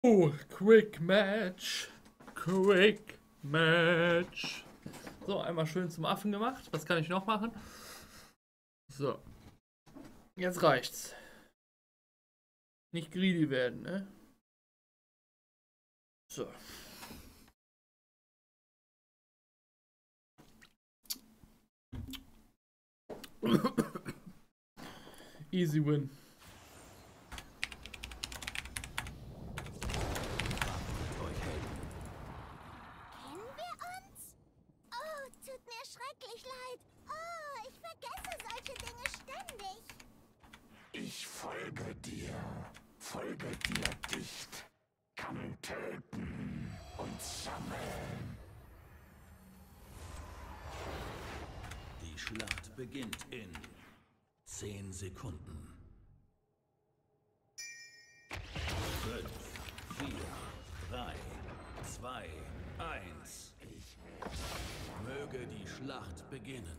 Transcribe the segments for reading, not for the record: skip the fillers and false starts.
Oh, Quick Match. Quick Match. So, einmal schön zum Affen gemacht. Was kann ich noch machen? So. Jetzt reicht's. Nicht greedy werden, ne? So. Easy win. Kennen wir uns? Oh, tut mir schrecklich leid. Oh, ich vergesse solche Dinge ständig. Ich folge dir dicht, kann töten und sammeln. Die Schlacht beginnt in 10 Sekunden. 5, 4, 3, 2, 1. Möge die Schlacht beginnen.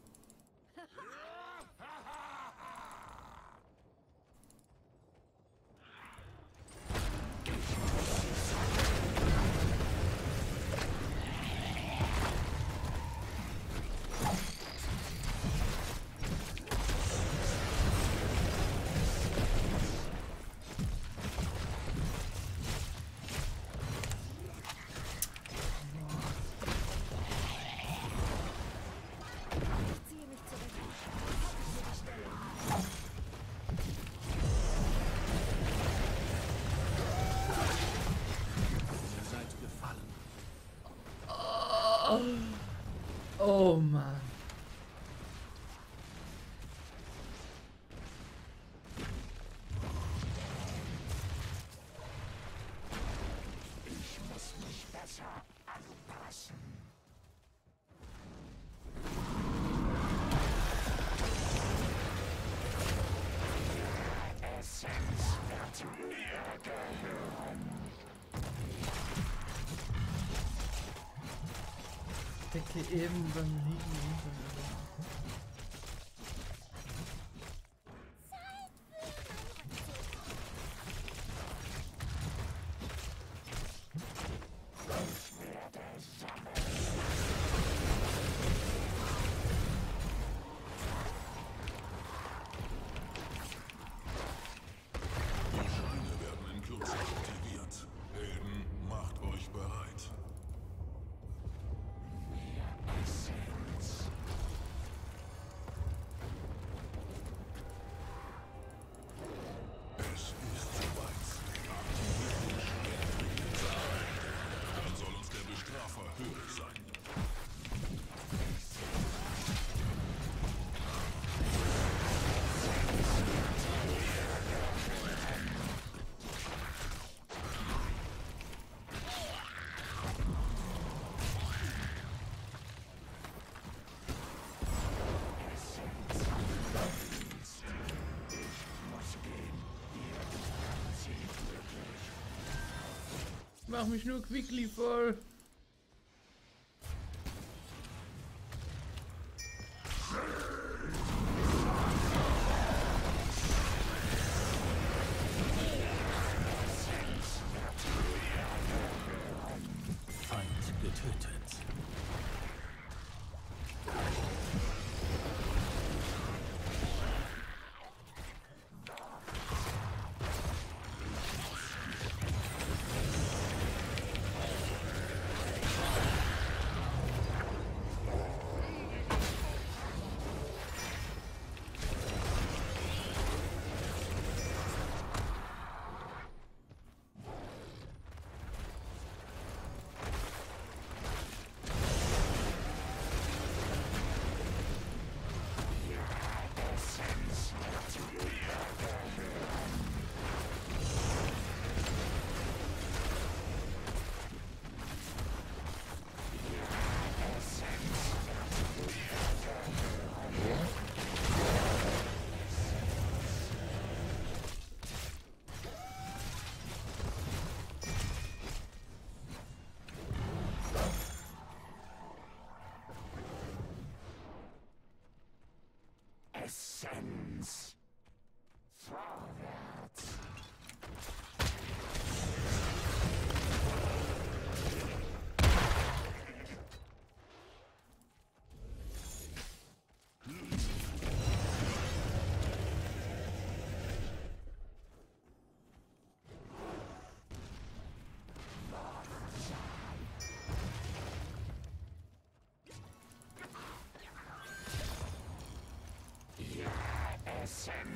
Ich ziehe mich zurück. Ihr seid gefallen. Oh Mann. Ich muss mich besser anpassen. Essenz wird mir gehören. Decke eben beim Liegen runter. Zeit für meinen Rückzug. Ich werde sammeln. Die Schreine werden in Kürze aktiviert. Helden, macht euch bereit. Essenz. Es ist soweit. Aktiviert den Schwerttrichter. Dann soll uns der Bestrafer hörig sein. Ich mach mich nur quickly voll. Feind getötet.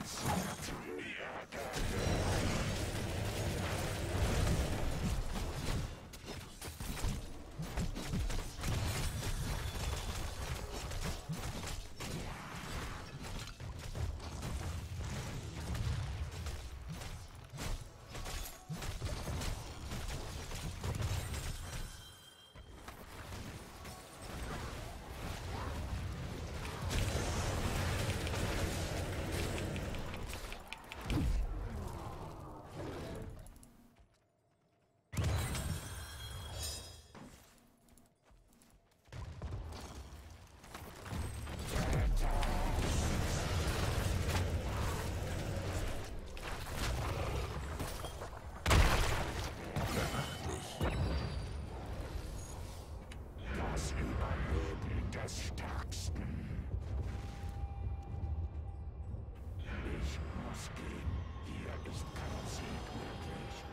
Das Überleben des Stärksten. Ich muss gehen. Hier ist kein Sieg möglich.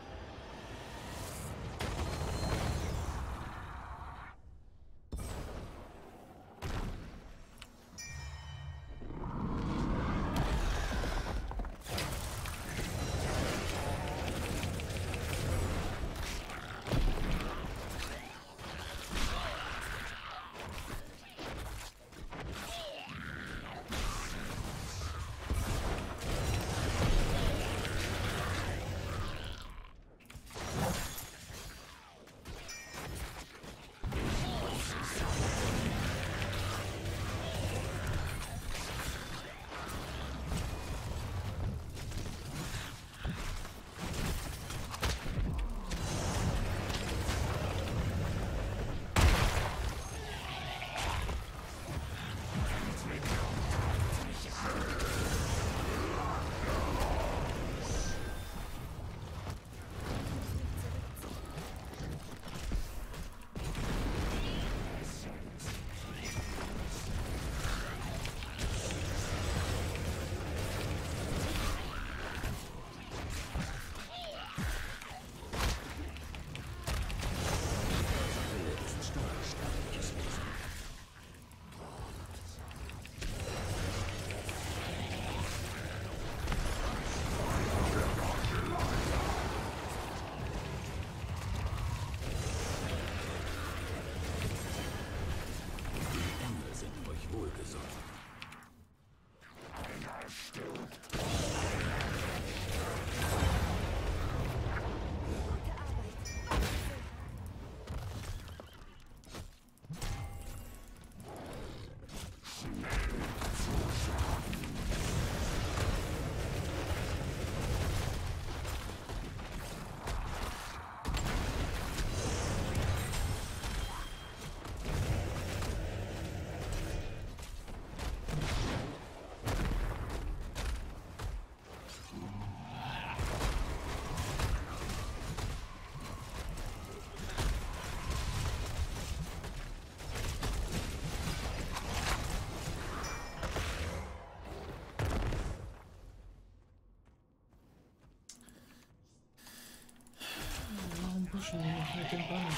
pushen die nicht mit dem Band.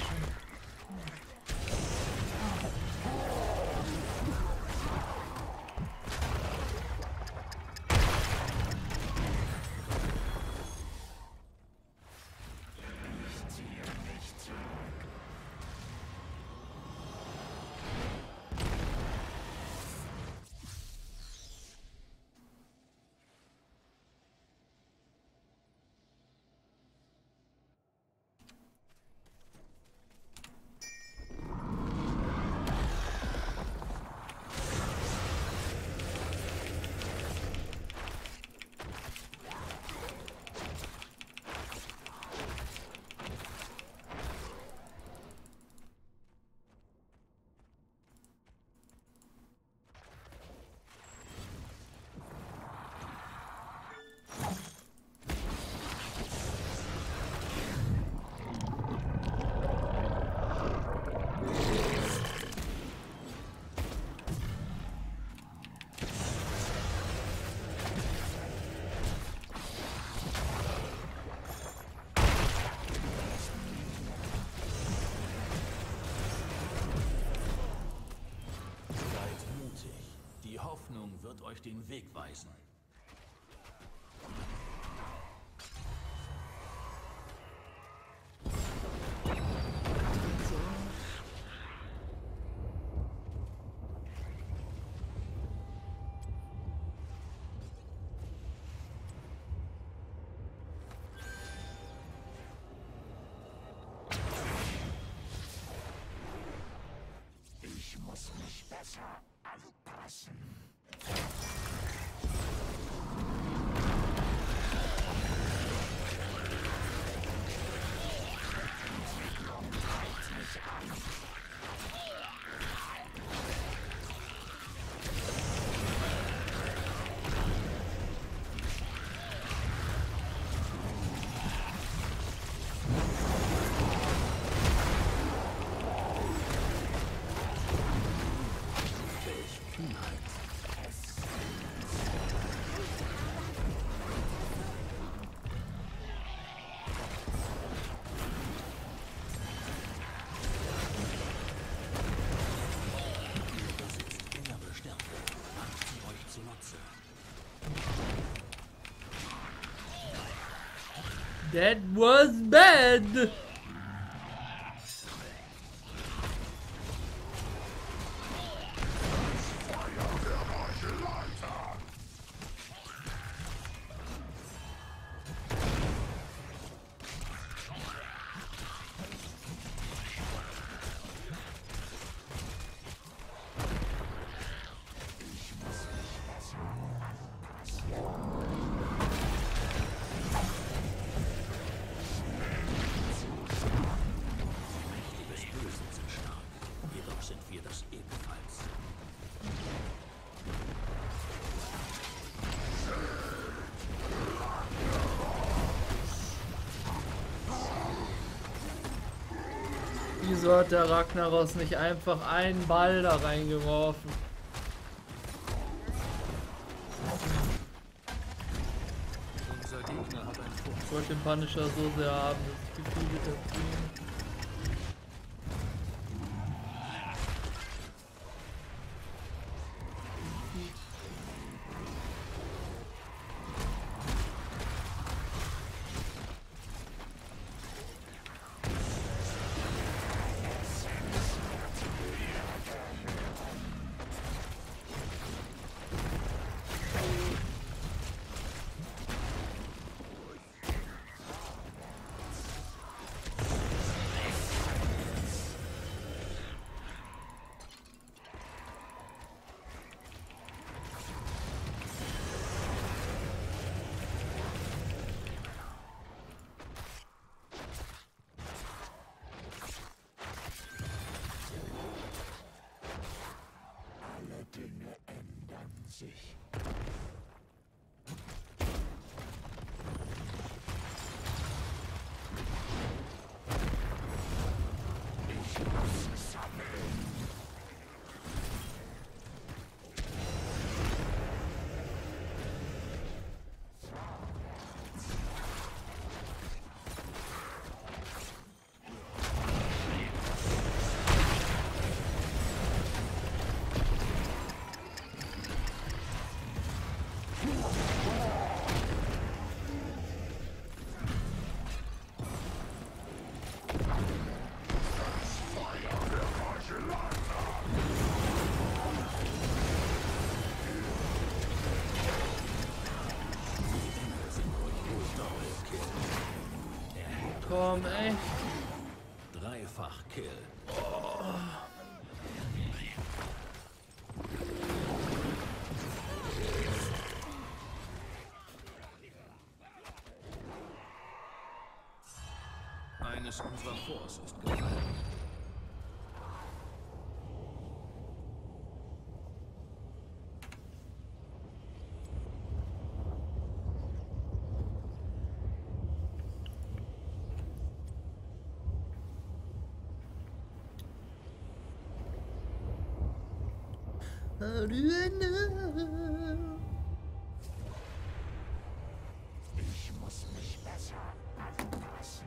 Seid mutig. Die Hoffnung wird euch den Weg weisen. besser anpassen. That was bad. Wieso hat der Ragnaros nicht einfach einen Ball da reingeworfen? Unser Gegner hat einen Punkt. Ich wollte den Punisher so sehr haben, dass ich gefühlt habe. Dinge ändern sich. Ich muss sammeln. Komm, echt. Dreifach-Kill. Eines unserer Forts ist gefallen. How do I know? Ich muss mich besser anpassen.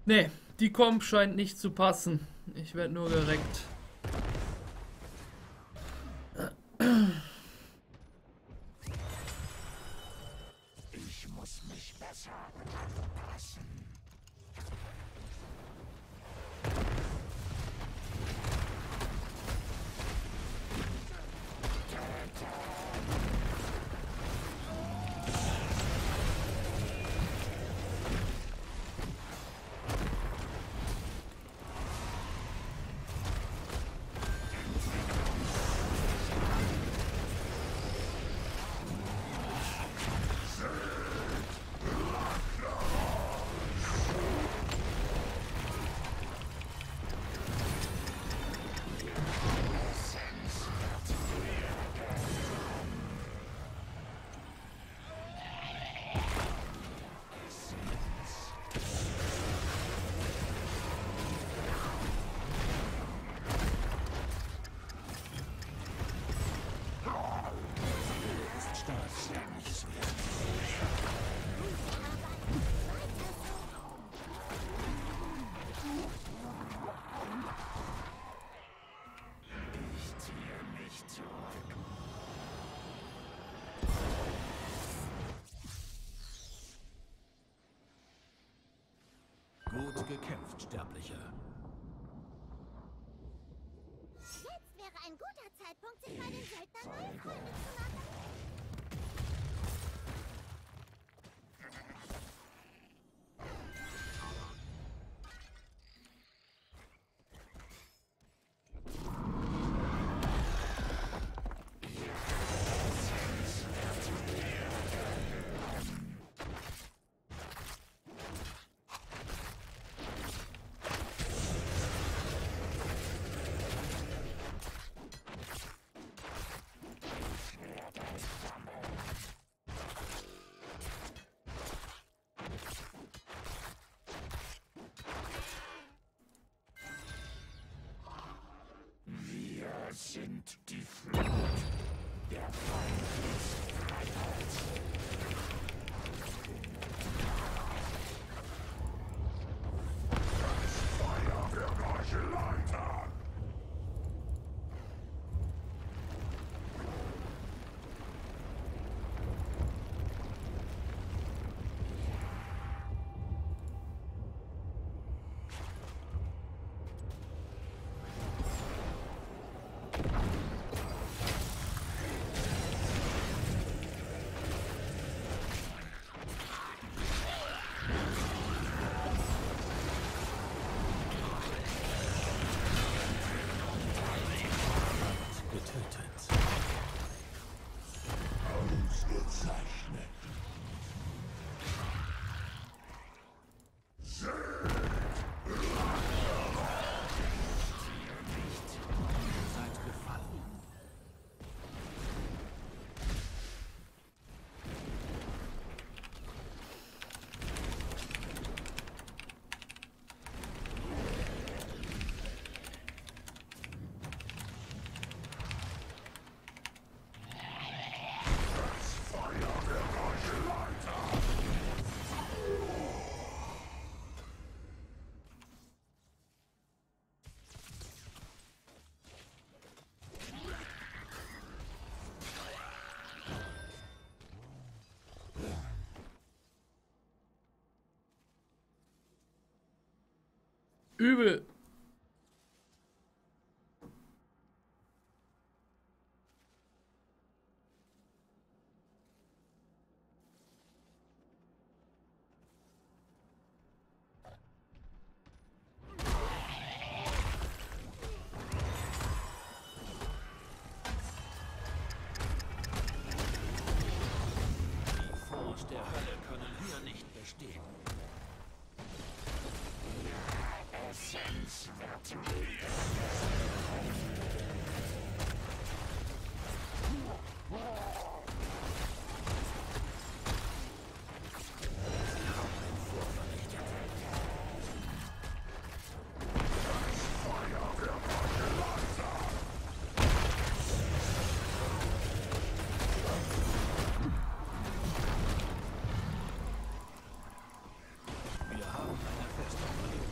Nee, die Comp scheint nicht zu passen. Ich werde nur gereckt. Ich muss mich besser anpassen. Gut gekämpft, Sterblicher. Jetzt wäre ein guter Zeitpunkt, sich bei den Söldnern neue Freunde zu machen. Wir sind die Flut. Der Feind ist Freiheit. Das Feuer wird euch leitern. Getötet. Ausgezeichnet. Seid gefallen. Übel. Die Force der Hölle können hier nicht bestehen. Essenz wird Wir haben eine Festung verloren.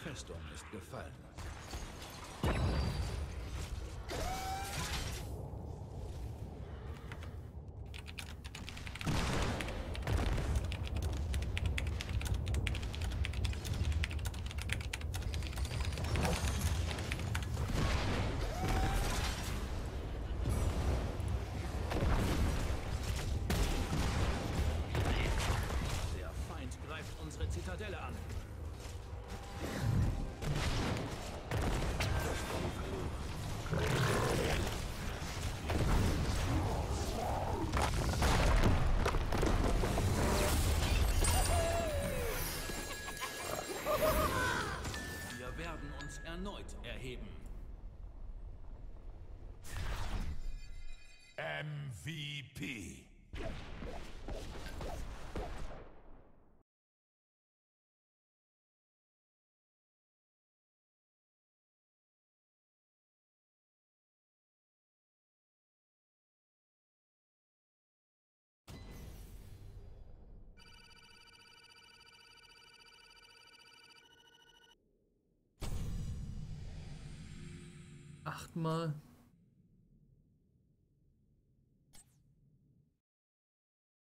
Festung ist gefallen. Der Feind greift unsere Zitadelle an. Wir werden uns erneut erheben. MVP. Achtmal.